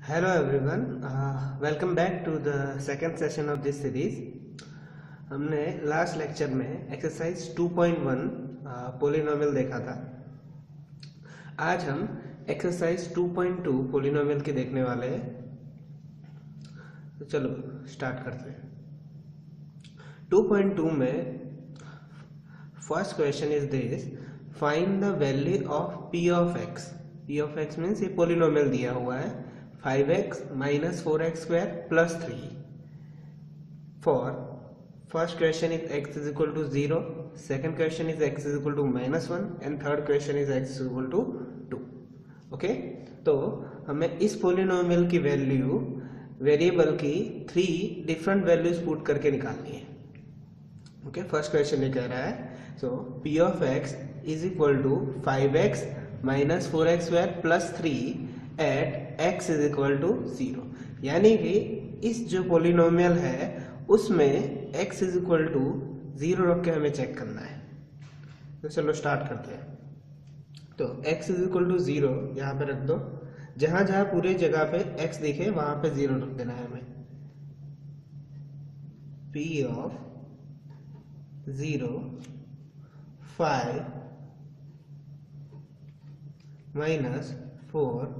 Hello everyone, welcome back to the second session of this series. हमने last lecture में exercise 2.1 polynomial देखा था. आज हम एक्सरसाइज 2.2 पोलिनोमियल के देखने वाले हैं. तो चलो स्टार्ट करते हैं. 2.2 में first question is this: find the value of p of x. p of x means ये पोलिनोमियल दिया हुआ है 5x minus 4x square plus 3. For first question is x is equal to 0, second question is x is equal to minus 1 and third question is x is equal to 2. Okay, तो हमें इस polynomial की value variable की 3 different values put करके निकालनी है. Okay, first question ये कह रहा है so p of x is equal to 5x minus 4x square plus 3 at x is equal to 0. यानी कि इस जो पोलिनोमियल है उसमें x इज इक्वल टू 0 रख के हमें चेक करना है. तो चलो स्टार्ट करते हैं. तो x इज इक्वल टू 0 यहाँ पे रख दो. जहां जहां पूरे जगह पे x दिखे वहां पे 0 रख देना है हमें. p of 0 5 minus 4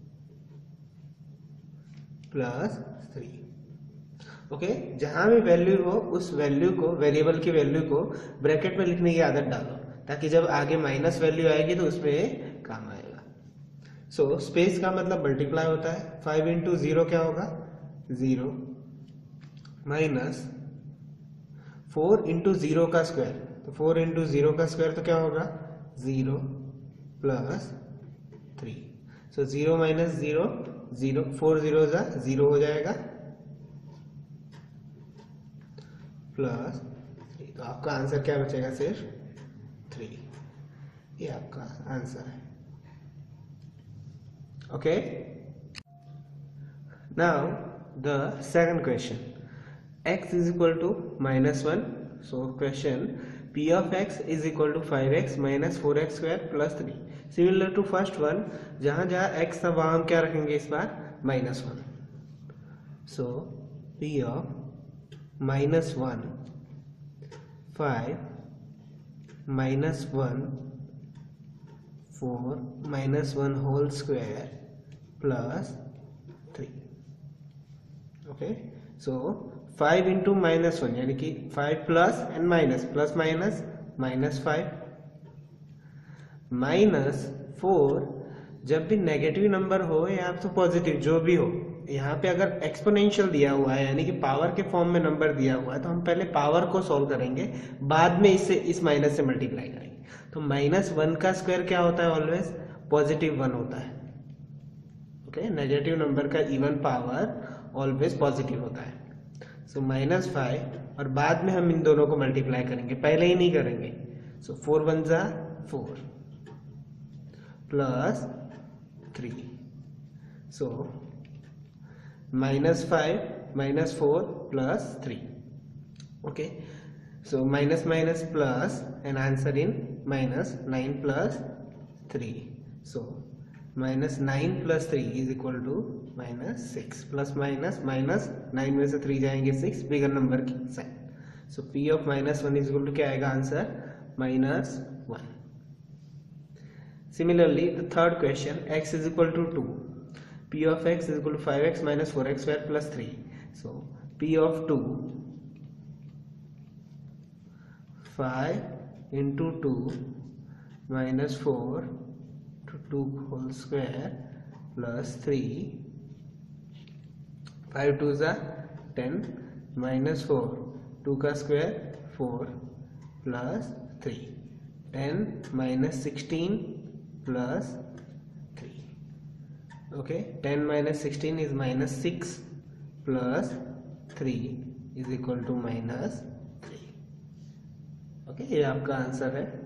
plus 3. Okay, जहां भी वैल्यू हो उस वैल्यू को, वेरिएबल की वैल्यू को ब्रैकेट में लिखने की आदत डालो ताकि जब आगे माइनस वैल्यू आएगी तो उसमें काम आएगा. सो स्पेस का मतलब मल्टीप्लाई होता है. 5 इंटू 0 क्या होगा 0 माइनस 4 इंटू 0 का स्क्वायर. तो 4 इंटू 0 का स्क्वायर तो क्या होगा 0 प्लस 3. सो 0 माइनस 0 0, 4 0 0 हो जाएगा प्लस 3. तो आपका आंसर क्या बचेगा सिर्फ 3. ये आपका आंसर है. Okay, now the second question. x is equal to minus 1. So question p of x is equal to 5x minus 4x square plus 3. Similar to first one, जहां जहां x था वहां हम क्या रखेंगे इस बार minus 1. So p of minus 1 5 minus 1 4 minus 1 whole square plus 3. Okay, so 5 into minus 1 यानी कि 5 plus and minus, plus minus minus 5 minus 4. जब भी नेगेटिव नंबर हो या तो पॉजिटिव जो भी हो, यहाँ पे अगर एक्सपोनेंशियल दिया हुआ है यानी कि पावर के फॉर्म में नंबर दिया हुआ है तो हम पहले पावर को सॉल्व करेंगे, बाद में इससे इस माइनस से मल्टीप्लाई करेंगे. तो माइनस 1 का स्क्वायर क्या होता है ऑलवेज पॉजिटिव 1 होता है. ओके, नेगेटिव नंबर का इवन पावर ऑलवेज पॉजिटिव होता है. सो माइनस 5 और बाद में हम इन दोनों को मल्टीप्लाई करेंगे, पहले ही नहीं करेंगे. सो 4 1 जा 4 plus 3. So minus 5 minus 4 plus 3. Okay, so minus minus plus and answer in minus 9 plus 3. So minus 9 plus 3 is equal to minus 6. Plus minus minus 9 में से 3 जाएंगे 6, बिगर नंबर की sign. So p of minus 1 is equal to क्या आएगा answer minus 1. Similarly, the third question, x is equal to 2. p of x is equal to 5x minus 4x square plus 3. So, p of 2, 5 into 2 minus 4 to 2 whole square plus 3. 5 2s are 10 minus 4. 2 का square 4 plus 3. 10 minus 16 plus 3. okay, 10 minus 16 is minus 6 plus 3 is equal to minus 3. okay, ये आपका answer है.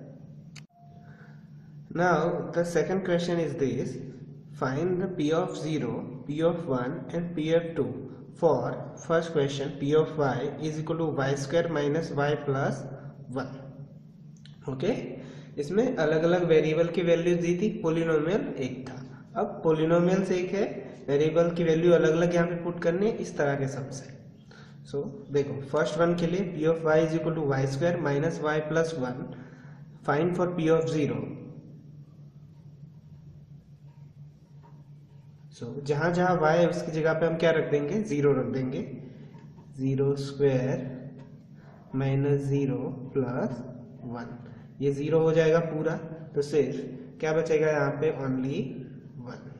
now the second question is this: find the p of 0, p of 1 and p of 2 for first question p of y is equal to y square minus y plus 1. okay, इसमें अलग अलग variable की values दी थी, polynomial एक था. अब polynomial से एक है, वेरिएबल की वैल्यू अलग अलग यहाँ पे पुट करनी है इस तरह के सब से। सो देखो फर्स्ट वन के लिए P of Y is equal to Y square minus Y plus one, find for P of zero. So जहां जहां y है उसकी जगह पे हम क्या रख देंगे, जीरो रख देंगे। Zero square minus zero plus one, ये जीरो हो जाएगा पूरा, तो सिर्फ क्या बचेगा यहाँ पे, only one.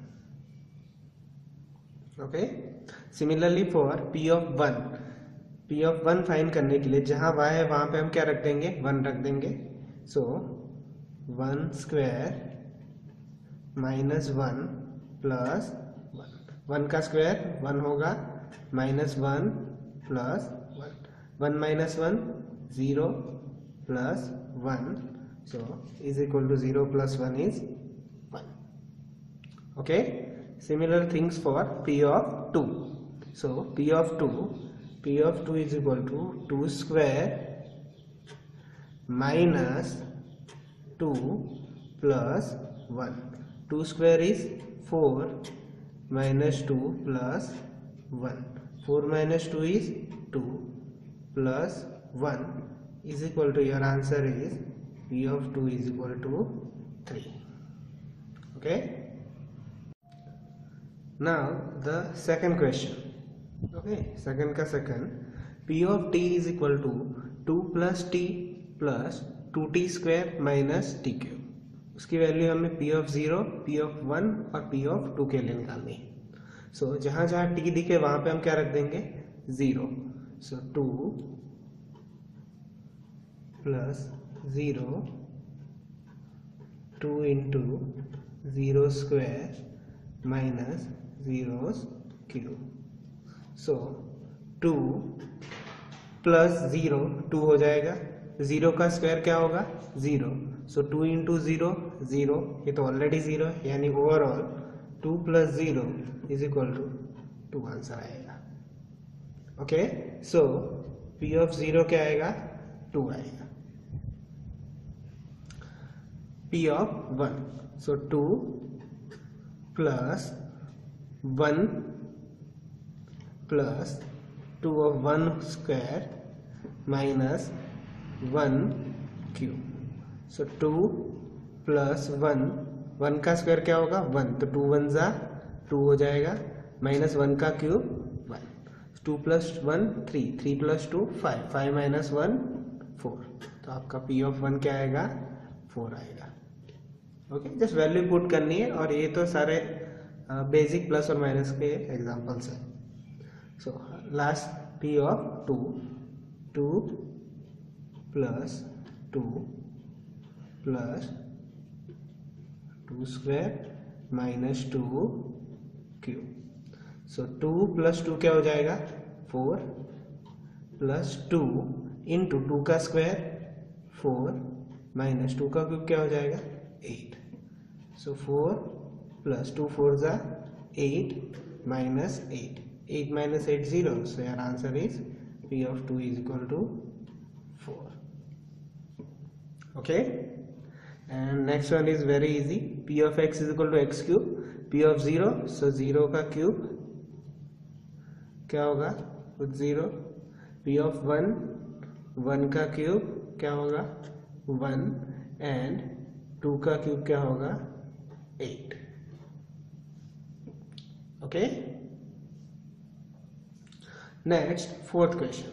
Okay, similarly for p of one, p of one find करने के लिए जहां y है वहां पे हम क्या रख देंगे, वन रख देंगे। So one square minus one plus one का स्क्वायर वन होगा, minus one plus one, one minus one zero plus one, so is equal to zero plus one is one. Okay, similar things for p of two. So p of two is equal to two square minus two plus one, two square is four minus 2 plus 1, 4 minus 2 is 2 plus 1 is equal to, your answer is p of 2 is equal to 3. Okay, now the second question. Okay, second का second, p of t is equal to 2 plus t plus 2t square minus t cube। उसकी value हमें p of zero, p of one और p of two के लिए निकालनी है। सो जहां जहां t दिखे वहां पे हम क्या रख देंगे, zero. So two plus zero, two into zero square minus zero cube. So two plus zero, two हो जाएगा, जीरो का स्क्वायर क्या होगा, zero. So two into zero zero, ये तो ऑलरेडी जीरो है, यानी overall two plus zero is equal to two answer आएगा। Okay, so P of zero क्या आएगा, टू आएगा। P of one, so two plus one plus two of one square minus one cube. So two plus one, one का square क्या होगा, one, तो to one जा two हो जाएगा, माइनस वन का cube one, two plus one three, three plus two five, five minus one four, तो आपका पी ऑफ वन क्या आएगा, फोर आएगा। ओके, जस्ट वैल्यू पुट करनी है, और ये तो सारे बेसिक प्लस और माइनस के एग्जांपल्स हैं। So last p of two, two plus two plus two square minus two cube. So two plus two क्या हो जाएगा, four plus two into two का स्क्वायर फोर माइनस टू का cube क्या हो जाएगा, eight. So four plus two four जा eight minus eight, eight minus eight zero, so your answer is p of 2 is equal to 4. Okay, and next one is very easy, p of x is equal to x cube, p of 0, so 0 का cube क्या होगा, with 0, p of 1, 1 का cube क्या होगा, 1, and 2 का cube क्या होगा, 8. Okay, next fourth question,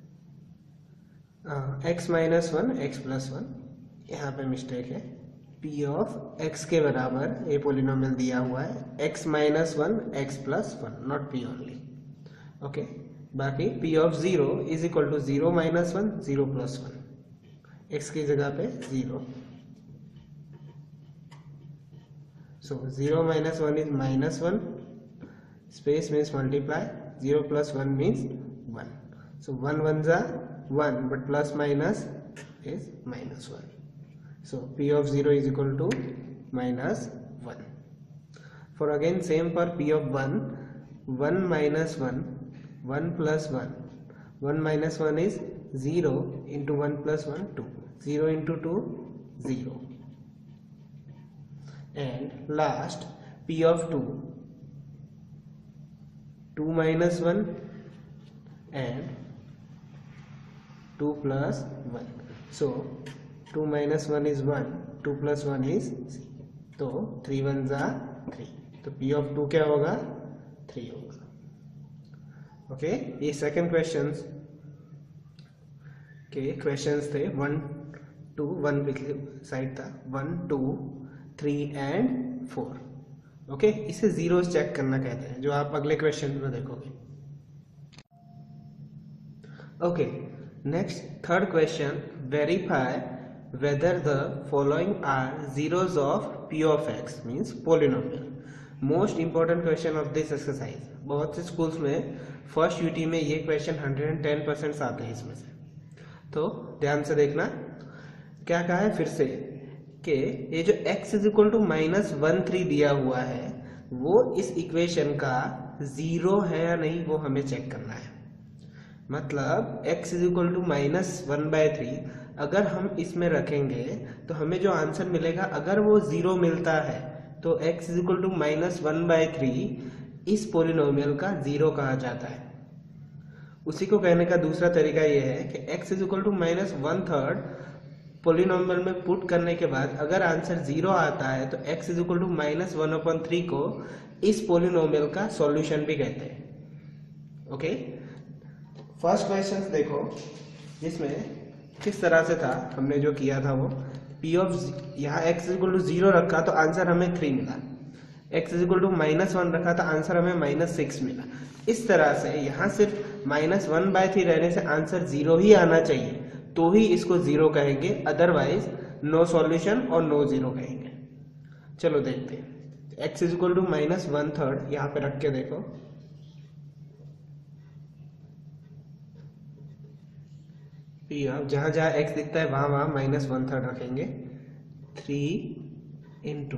x minus one x plus one, यहाँ पे मिस्टेक है, p ऑफ x के बराबर ये पोलिनोमियल दिया हुआ है, x minus one x plus one, not p only. Okay, बाकी p of zero is equal to zero minus one, zero plus one, x की जगह पे zero, so zero minus one is minus one, space means multiply, 0 plus 1 means 1, so 1 1 is 1, but plus minus is minus 1, so p of 0 is equal to minus 1. For again same for p of 1, 1 minus 1, 1 plus 1, 1 minus 1 is 0 into 1 plus 1 2, 0 into 2 0, and last p of 2, 2 minus 1 and 2 plus 1. So 2 minus 1 is 1, 2 plus 1 is 3. तो 3 1s are 3. तो p of 2 क्या होगा? 3 होगा. Okay, ये second questions के questions थे. 1 2 1 पिछले side था, 1 2 3 एंड 4. ओके, इसे जीरोस चेक करना कहते हैं, जो आप अगले क्वेश्चन में देखोगे. Okay, next third question, verify whether the following are zeros of p of x means polynomial. Most important question of this exercise. बहुत से स्कूल्स में फर्स्ट यूटी में ये क्वेश्चन 110% आते हैं इसमें से. तो ध्यान से देखना क्या कहा है फिर से, कि ये जो x इज इक्वल टू -1 3 दिया हुआ है वो इस इक्वेशन का जीरो है या नहीं वो हमें चेक करना है. मतलब x इज इक्वल टू -1/3 अगर हम इसमें रखेंगे तो हमें जो आंसर मिलेगा, अगर वो जीरो मिलता है तो x इज इक्वल टू -1/3 इस पोलिनोमियल का जीरो कहा जाता है. उसी को कहने का दूसरा तरीका ये है कि x is equal to -1/3 polynomial में पुट करने के बाद अगर आंसर जीरो आता है तो x इज इक्वल टू -1/3 को इस पोलिनोमियल का सॉल्यूशन भी कहते हैं. ओके, फर्स्ट क्वेश्चन देखो जिसमें किस तरह से था, हमने जो किया था वो p ऑफ यहाँ x इज इक्वल टू 0 रखा तो आंसर हमें 3 मिला, x इज इक्वल टू -1 रखा तो आंसर हमें -6 मिला. इस तरह से यहाँ सिर्फ -1/3 रहने से आंसर 0 ही आना चाहिए तो ही इसको 0 कहेंगे, अदरवाइज नो सॉल्यूशन और नो 0 कहेंगे. चलो देखते हैं. x इज इक्वल टू -1/3 यहाँ पे रख के देखो. p अब जहां जहां x दिखता है वहां वहां -1/3 रखेंगे. 3 इंटू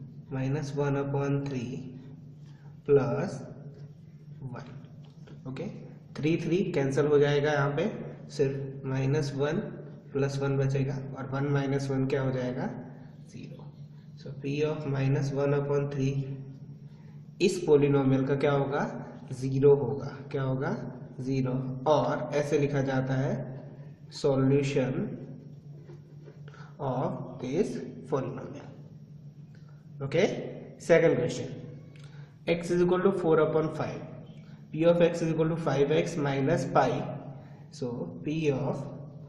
-1/3 प्लस 1. ओके, 3 3 कैंसिल हो जाएगा, यहाँ पे सिर्फ -1 प्लस 1 बचेगा और 1 माइनस 1 क्या हो जाएगा? 0. सो p ऑफ -1/3 इस पोलिनोमियल का क्या होगा? 0 होगा. क्या होगा? 0. और ऐसे लिखा जाता है solution of this polynomial. Okay, second question, x is equal to 4/5, p of x is equal to 5x minus pi. So p of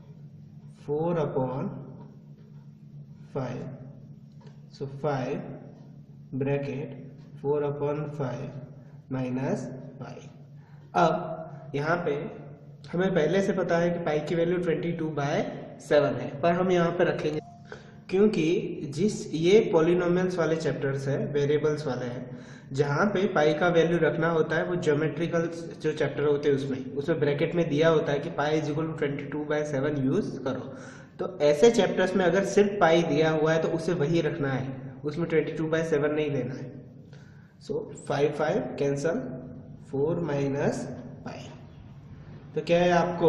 4/5, so 5 bracket 4/5 minus pi. अब यहाँ पे हमें पहले से पता है कि पाई की वैल्यू 22/7 है, पर हम यहाँ पे रखेंगे क्योंकि ये पॉलिनोमियल्स वाले चैप्टर्स है, वेरिएबल्स वाले हैं, जहाँ पे पाई का वैल्यू रखना होता है वो ज्योमेट्रिकल जो चैप्टर होते हैं उसमें ब्रैकेट में दिया होता है कि pi is equal to 22/7 use करो. तो ऐसे चैप्टर्स में अगर सिर्फ पाई दिया हुआ है तो उसे वही रखना है, उसमें 22/7 नहीं लेना है. सो 5 कैंसल, 4 माइनस पाई. तो क्या है, आपको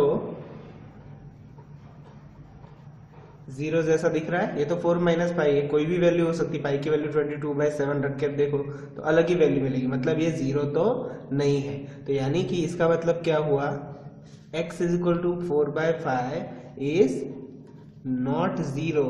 0 जैसा दिख रहा है? ये तो 4 माइनस पाई है, कोई भी वैल्यू हो सकती है. पाई की वैल्यू 22/7 रख के देखो तो अलग ही वैल्यू मिलेगी, मतलब ये 0 तो नहीं है. तो यानी कि इसका मतलब क्या हुआ? x is equal to 4/5 is not 0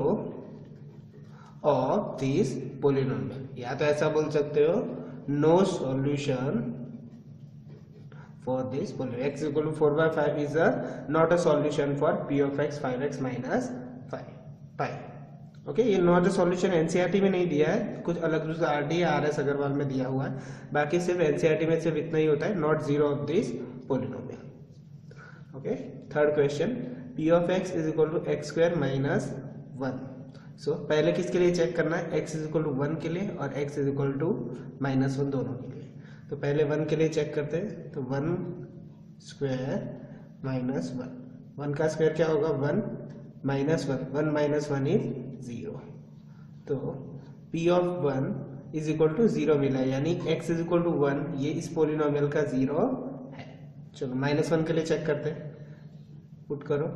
of this polynomial. या तो ऐसा बोल सकते हो, no solution for this polynomial. X is equal to 4/5 is not a solution for p of x 5x minus 5 pi. Okay, ये नॉट अ सॉल्यूशन एनसीईआरटी में नहीं दिया है, कुछ अलग दूसरा आरडी या आरएस अग्रवाल में दिया हुआ है. बाकी सिर्फ एनसीईआरटी में सिर्फ इतना ही होता है, not 0 of this polynomial. Okay, third question, p of x is equal to x² minus 1. So पहले किसके लिए चेक करना है? x is equal to 1 के लिए और x is equal to -1 दोनों के लिए. तो पहले 1 के लिए चेक करते हैं. तो 1² माइनस 1, 1 का स्क्वायर क्या होगा? 1 माइनस 1, 1 माइनस 1 इज 0. तो p of 1 is equal to 0 मिला, यानी x इज इक्वल टू 1 ये इस पोलिनोमियल का 0 है. चलो -1 के लिए चेक करते हैं. पुट करो,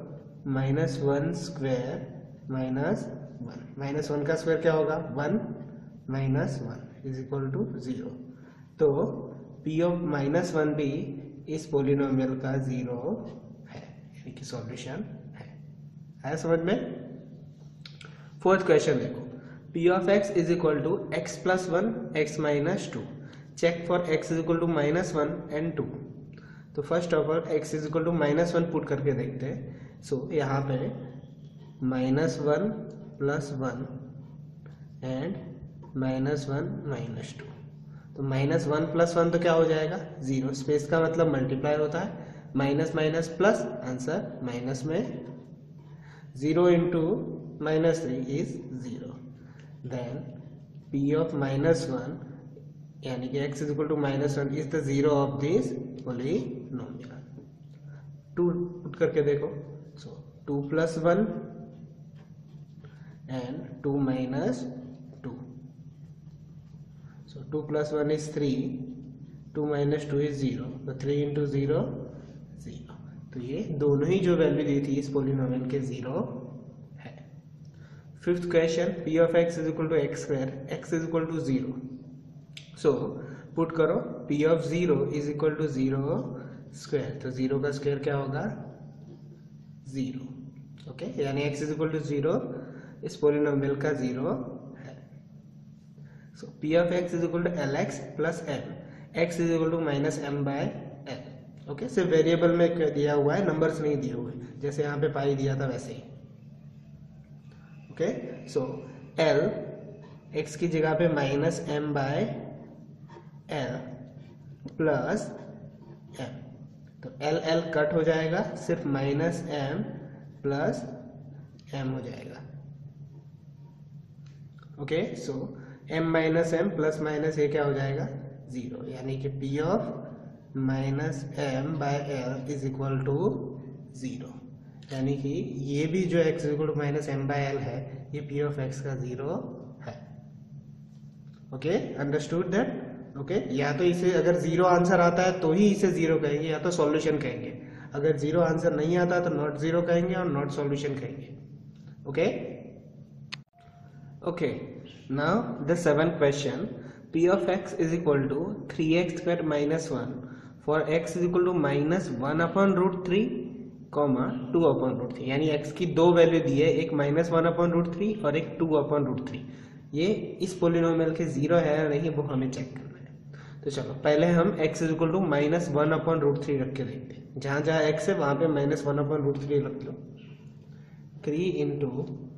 -1² माइनस 1, -1 का स्क्वायर क्या होगा? 1 माइनस 1. Is equal to 0। तो p ऑफ -1 भी इस पोलिनोमियल का 0 है, यानी कि सॉल्यूशन है। आया समझ में? फोर्थ क्वेश्चन देखो, p of x is equal to x plus 1 x minus 2, check for x is equal to -1 and 2। तो first of all x is equal to -1 put करके देखते हैं। सो यहाँ पे -1 प्लस 1 एंड -1 माइनस 2। तो -1 प्लस 1 तो क्या हो जाएगा 0, स्पेस का मतलब मल्टीप्लाई होता है, minus minus plus, answer minus में, 0 into -3 is 0। Then p of -1 यानी कि x is equal to -1 is the 0 of this polynomial. 2 put करके देखो, so 2 plus 1 and 2 minus 2। So 2 plus 1 is 3, 2 minus 2 is 0, तो 3 into 0 0। तो ये दोनों ही जो वैल्यू दी थी इस पोलिनोमियल के 0 है। Fifth question, p of x is equal to x square, x is equal to 0। So put करो p of 0 is equal to 0 square, तो 0 का स्क्वायर क्या होगा 0, ओके, यानी x is equal to 0 इस पोलिनोमियल का 0 है। So p of x is equal to lx plus m, x is equal to minus m by l, okay, सिर्फ variable में दिया हुआ है, नंबर्स नहीं दिए हुए, जैसे यहाँ पे पाई दिया था वैसे ही, ओके। सो l x की जगह पे minus m by l plus m, तो l l कट हो जाएगा, सिर्फ माइनस m प्लस m हो जाएगा, okay. So m minus M plus minus ये क्या हो जाएगा 0, यानी कि p of minus M by L is equal to 0, यानी कि ये भी जो x is equal to minus M by L है ये p ऑफ x का 0 है, ओके, अंडरस्टूड दैट, ओके। या तो इसे अगर 0 आंसर आता है तो ही इसे 0 कहेंगे, या तो सॉल्यूशन कहेंगे, अगर 0 आंसर नहीं आता तो नॉट 0 कहेंगे और नॉट सॉल्यूशन कहेंगे, okay. Okay, now the seventh question, p of x is equal to 3x square minus 1 for x is equal to minus 1 upon root 3 comma 2 upon root 3, यानी x की दो value दी है, एक -1 upon root 3 और एक 2 upon root 3। ये इस polynomial के 0 है या नहीं वो हमें चेक करना है। तो चलो पहले हम x is equal to -1 upon root 3 रख के देखते हैं, जहाँ जहाँ x है वहाँ पे -1 upon root 3 रख लो, 3 इंटू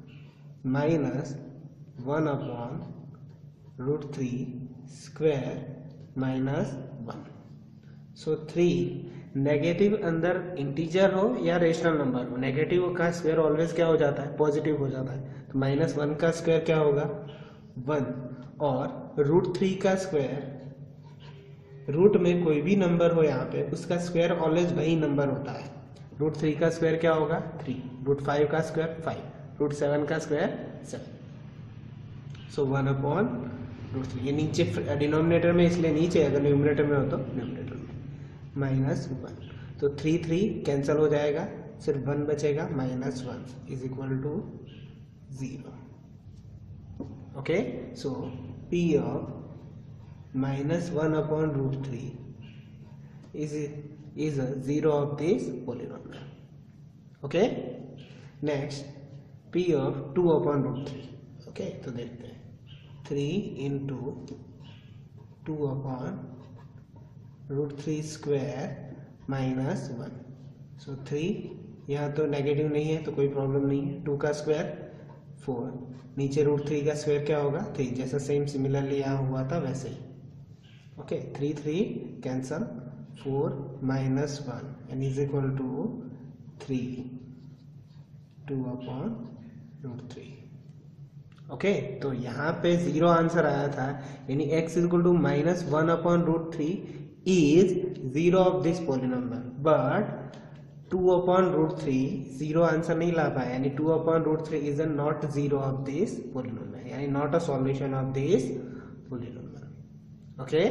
-1 upon root 3 square minus 1। So 3 negative अंदर इंटीजर हो या रेशनल नंबर हो, नेगेटिव का स्क्वायर ऑलवेज क्या हो जाता है पॉजिटिव हो जाता है, तो -1 का स्क्वायर क्या होगा 1, और रूट 3 का स्क्वायर, रूट में कोई भी नंबर हो यहाँ पे उसका स्क्वायर ऑलवेज वही नंबर होता है, रूट 3 का स्क्वायर क्या होगा 3, रूट 5 का स्क्वायर 5, रूट 7 का स्क्वायर 7। सो 1 अपॉन रूट 3, ये नीचे डिनोमिनेटर में इसलिए नीचे, अगर न्यूमरेटर में हो तो न्यूमरेटर में, -1, तो 3 3 कैंसिल हो जाएगा, सिर्फ 1 बचेगा, -1 is equal to 0, okay. So p of -1 upon root 3 is a 0 of this polynomial, okay. Next p of 2 upon root 3, okay, तो देखते हैं 3 into 2 upon root 3 square minus 1। So 3 यहाँ तो नेगेटिव नहीं है तो कोई प्रॉब्लम नहीं है, 2 का स्क्वायर 4, नीचे रूट 3 का स्क्वायर क्या होगा 3, जैसा सेम सिमिलरली यहाँ हुआ था वैसे ही, okay. 3 3 cancel, 4 minus 1 and is equal to 3 2 upon root 3, okay. तो यहाँ पे 0 आंसर आया था, यानी x is equal to -1 upon root 3 is 0 of this polynomial, but 2 upon root 3 0 answer नहीं ला पाया, यानी 2 upon root 3 is not 0 of this polynomial, यानी not a solution of this polynomial, okay.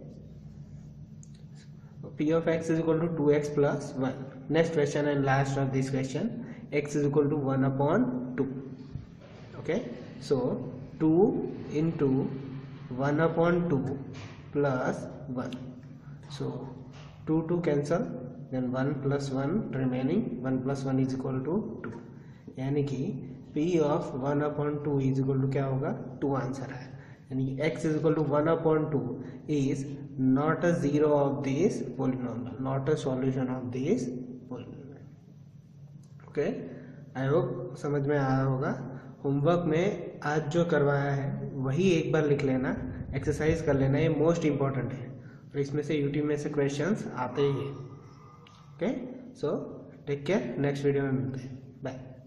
p of x is equal to 2x plus 1. Next question and last of this question, x is equal to 1 upon 2, okay. So 2 into 1/2 plus 1. So 2 cancel, then 1 plus 1 remaining, 1 plus 1 is equal to 2. यानी कि P of 1/2 is equal to क्या होगा 2 answer है. यानी कि x is equal to 1/2 is not a zero of this polynomial, not a solution of this polynomial. Okay, I hope समझ में आया होगा. होमवर्क में आज जो करवाया है वही एक बार लिख लेना, एक्सरसाइज कर लेना, ये मोस्ट इम्पॉर्टेंट है और इसमें से यूट्यूब में से क्वेश्चंस आते ही है. Okay, so take care, next video में मिलते हैं, बाय.